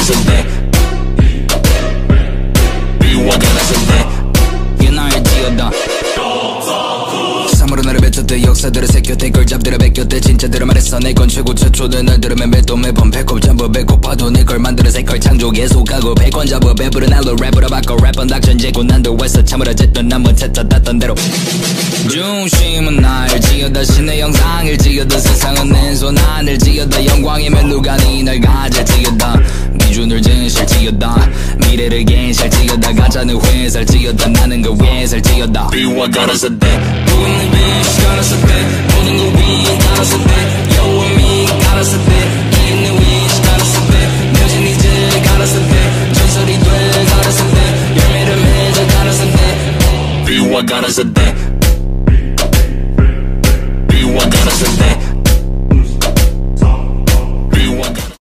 가라사대 비와 가라사대 이게 나의 지어다 사물은 나를 뱉었대 역사들을 새겼대 걸 잡들어 베꼈대 진짜들을 말했어 내 건 최고 최초들 날 들으면 매도 매번 배꼽 잡아 배고파도 내 걸 만들어 새걸 창조 계속하고 백원 잡아 배부른 날로 랩으로 바꿔 랩은 닥션 제고 난도 했어 참으로 쨌던 난 못했다 땄던 대로 중심은 날 지어다 신의 영상을 지어다 세상은 내 손 안을 지어다 영광이면 누가 날 가질 지어다 기준을 진실 지어다 미래를 gen실 지어다 가짜는 회사를 지어다 나는 그 회사를 지어다 비와 가라사대 모든 빛이 가라사대 모든 그 위에 가라사대 You and me 가라사대 있는 위치 가라사대 묘진 이제 가라사대 전설이 돼 가라사대 열매를 맺어 가라사대 비와 가라사대 비와 가라사대